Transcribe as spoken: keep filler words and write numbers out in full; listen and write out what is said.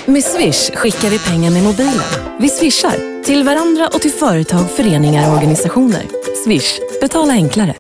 Med Swish skickar vi pengar med mobilen. Vi swishar till varandra och till företag, föreningar och organisationer. Swish, betala enklare.